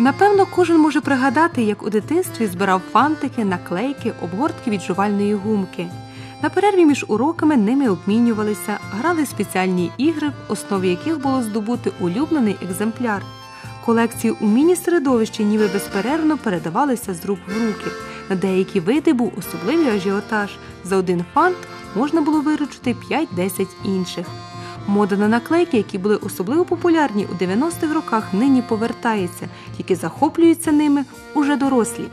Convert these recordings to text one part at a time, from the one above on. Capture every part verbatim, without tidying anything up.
Напевно, кожен може пригадати, як у дитинстві збирав фантики, наклейки, обгортки від жувальної гумки. На перерві між уроками ними обмінювалися, грали в спеціальні ігри, в основі яких було здобути улюблений екземпляр. Колекції у міні-середовищі ніби безперервно передавалися з рук в руки. На деякі види був особливий ажіотаж. За один фант можна було виручити п'ять-десять інших. Мода на наклейки, які були особливо популярні у дев'яностих роках, нині повертається, тільки захоплюються ними уже дорослі.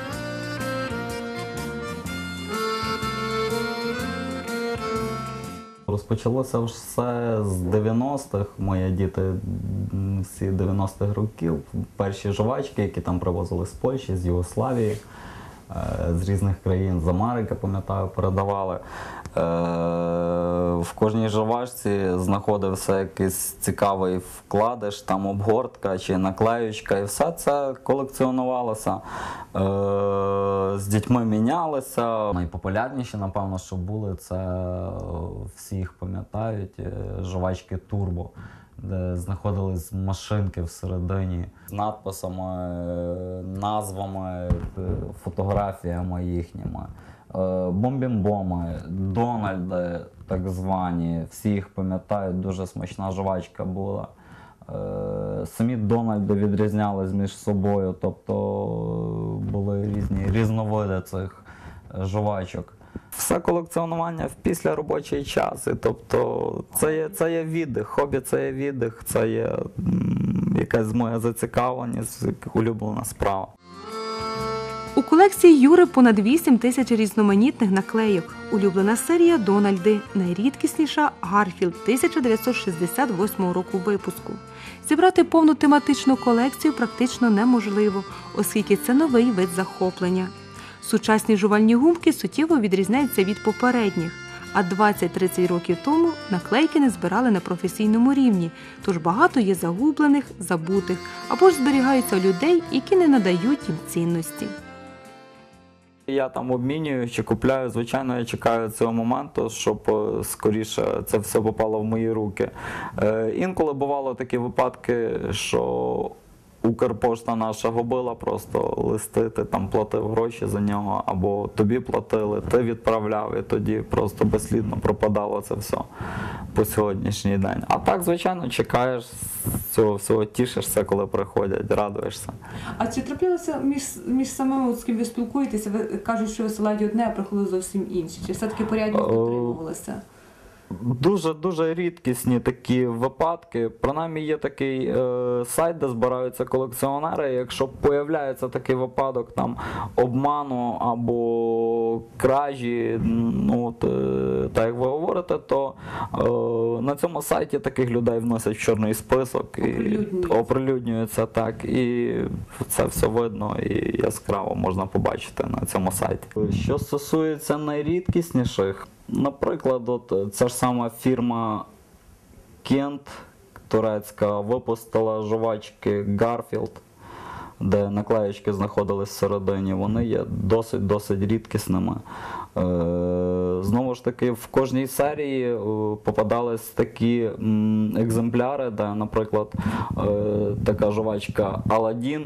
Розпочалося все з дев'яностих, мої діти всі дев'яностих років, перші жвачки, які там привозили з Польщі, з Югославії, з різних країн, з Америки, пам'ятаю, передавали. В кожній жвачці знаходився якийсь цікавий вкладиш, там обгортка чи наклеючка, і все це колекціонувалося. З дітьми мінялися. Найпопулярніші, напевно, що були, це всі їх пам'ятають, жвачки Турбо, де знаходились машинки всередині з надписами, назвами, фотографіями їхніми. Бомбімбоми, Дональди, так звані, всі їх пам'ятають, дуже смачна жвачка була. Самі Дональди відрізнялись між собою, тобто були різні різновиди цих жвачок. Все колекціонування в післяробочий час, і, тобто це є, це є віддих, хобі це є віддих, це є м, якась моя зацікавленість, улюблена справа. У колекції Юри понад вісім тисяч різноманітних наклейок. Улюблена серія «Дональди», найрідкісніша «Гарфілд» тисяча дев'ятсот шістдесят восьмого року випуску. Зібрати повну тематичну колекцію практично неможливо, оскільки це новий вид захоплення. Сучасні жувальні гумки суттєво відрізняються від попередніх, а двадцять-тридцять років тому наклейки не збирали на професійному рівні, тож багато є загублених, забутих або ж зберігаються у людей, які не надають їм цінності. Я там обмінюю чи купляю, звичайно, я чекаю цього моменту, щоб скоріше це все попало в мої руки. Інколи бували такі випадки, що Укрпошта наша губила просто листи, ти там платив гроші за нього, або тобі платили, ти відправляв, і тоді просто безслідно пропадало це все по сьогоднішній день. А так, звичайно, чекаєш цього всього, тішишся, коли приходять, радуєшся. А чи траплялося між, між самими, з ким ви спілкуєтеся, ви кажуть, що висилають одне, а приходило зовсім інше? Чи все-таки порядність дотримувалося? Дуже-дуже рідкісні такі випадки. Принаймні є такий е, сайт, де збираються колекціонери. Якщо появляється такий випадок там обману або кражі, ну, от, е, так як ви говорите, то е, на цьому сайті таких людей вносять в чорний список і оприлюднюється так. І це все видно і яскраво можна побачити на цьому сайті. Що стосується найрідкісніших, наприклад, от ця ж сама фірма Кент турецька випустила жвачки Garfield, де наклеєчки знаходились всередині. Вони є досить-досить рідкісними. Е, знову ж таки, в кожній серії попадались такі м, екземпляри, де, наприклад, е, така жвачка Аладдін,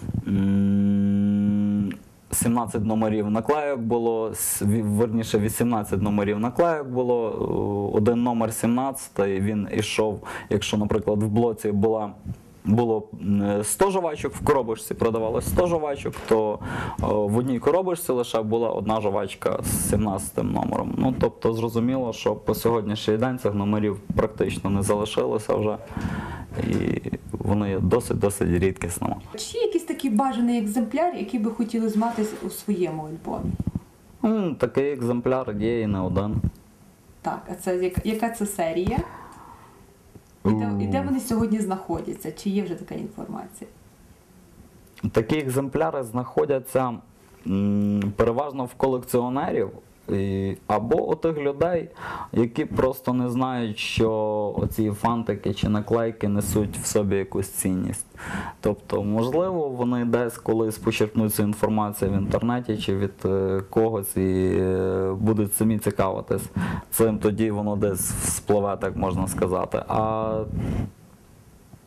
сімнадцять номерів наклейок було, верніше вісімнадцять номерів наклейок було, один номер сімнадцятий, він йшов, якщо, наприклад, в блоці була, було сто жвачок, в коробочці продавалось сто жвачок, то в одній коробочці лише була одна жвачка з сімнадцятим номером. Ну, тобто, зрозуміло, що по сьогоднішній день цих номерів практично не залишилося вже, і вони є досить-досить рідкісними. Чи є якийсь такий бажаний екземпляр, який би хотіли мати у своєму альбомі? Ну, такий екземпляр є і не один. Так, а це яка це серія? І де, і де вони сьогодні знаходяться? Чи є вже така інформація? Такі екземпляри знаходяться м, переважно в колекціонерів, і, або у тих людей, які просто не знають, що оці фантики чи наклейки несуть в собі якусь цінність. Тобто, можливо, вони десь колись почерпнуть цю інформацію в інтернеті чи від е, когось і е, будуть самі цікавитись цим, тоді воно десь спливе, так можна сказати. А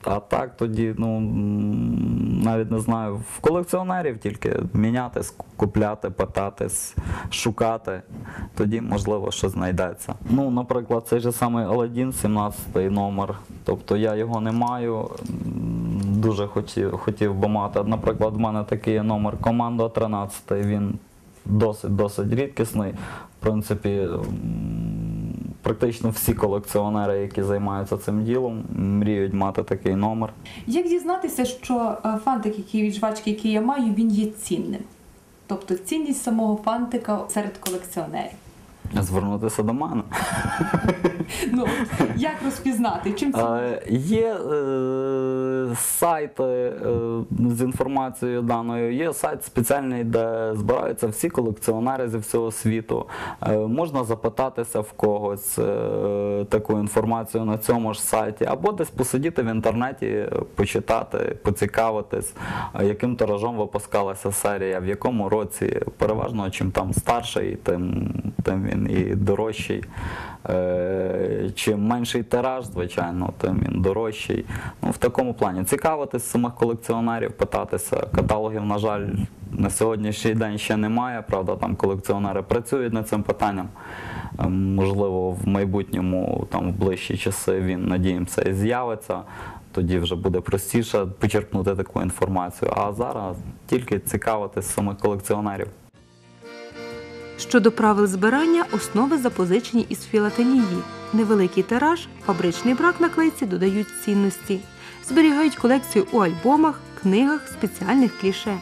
А так тоді, ну, м, навіть не знаю, в колекціонерів тільки міняти, купляти, питатись, шукати, тоді, можливо, що знайдеться. Ну, наприклад, цей же самий Аладдін, сімнадцятий номер, тобто я його не маю, м, дуже хотів, хотів би мати. Наприклад, в мене такий номер Командо тринадцятий, він досить, досить рідкісний, в принципі, м, практично всі колекціонери, які займаються цим ділом, мріють мати такий номер. Як дізнатися, що е, фантик, який від жвачки, який я маю, він є цінним? Тобто цінність самого фантика серед колекціонерів? Звернутися до мене. Ну, як розпізнати? Чим це? Е, Є е, сайти е, з інформацією даною, є сайт спеціальний, де збираються всі колекціонери зі всього світу. Е, можна запитатися в когось е, таку інформацію на цьому ж сайті, або десь посидіти в інтернеті, почитати, поцікавитись, е, яким тиражом випускалася серія, в якому році. Переважно, чим там старший, тим, тим він і дорожчий. Е, чим менший тираж, звичайно, тим він дорожчий. Ну, в такому плані. Цікавитись самих колекціонерів, питатися. Каталогів, на жаль, на сьогоднішній день ще немає. Правда, там колекціонери працюють над цим питанням. Е, можливо, в майбутньому, там, в ближчі часи він, надіємося, і з'явиться. Тоді вже буде простіше почерпнути таку інформацію. А зараз тільки цікавитись самих колекціонерів. Щодо правил збирання, основи запозичені із філателії. Невеликий тираж, фабричний брак наклейці додають цінності. Зберігають колекцію у альбомах, книгах, спеціальних кліше.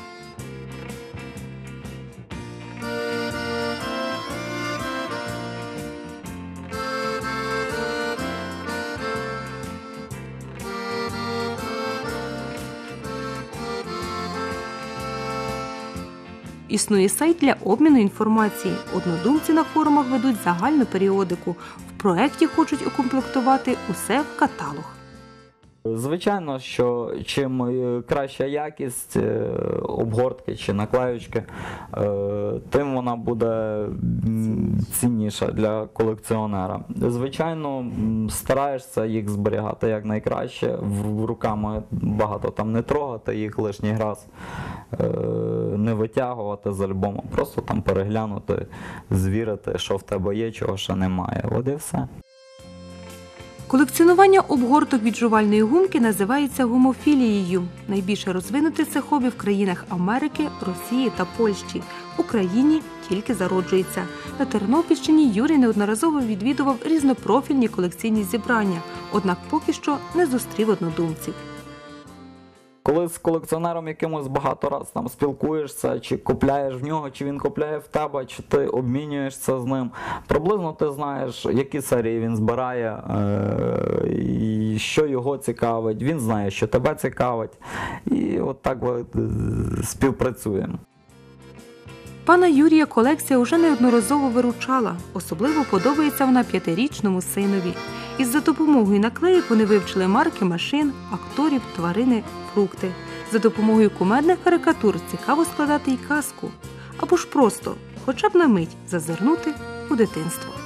Існує сайт для обміну інформації. Однодумці на форумах ведуть загальну періодику. В проєкті хочуть укомплектувати усе в каталог. Звичайно, що чим краща якість обгортки чи наклеючки, тим вона буде цінніша для колекціонера. Звичайно, стараєшся їх зберігати якнайкраще, руками багато там не трогати, їх лишній раз не витягувати з альбому, просто там переглянути, звірити, що в тебе є, чого ще немає. От і все. Колекціонування обгорток від жувальної гумки називається гумофілією. Найбільше розвинуте це хобі в країнах Америки, Росії та Польщі. В Україні тільки зароджується. На Тернопільщині Юрій неодноразово відвідував різнопрофільні колекційні зібрання, однак поки що не зустрів однодумців. Коли з колекціонером якимось багато раз там спілкуєшся, чи купляєш в нього, чи він купляє в тебе, чи ти обмінюєшся з ним, приблизно ти знаєш, які серії він збирає, е- і що його цікавить, він знає, що тебе цікавить, і от так от співпрацюємо. Пана Юрія колекція уже неодноразово виручала. Особливо подобається вона п'ятирічному синові. Із-за допомогою наклеїк вони вивчили марки машин, акторів, тварини, фрукти. За допомогою кумедних карикатур цікаво складати й казку. Або ж просто, хоча б на мить, зазирнути у дитинство.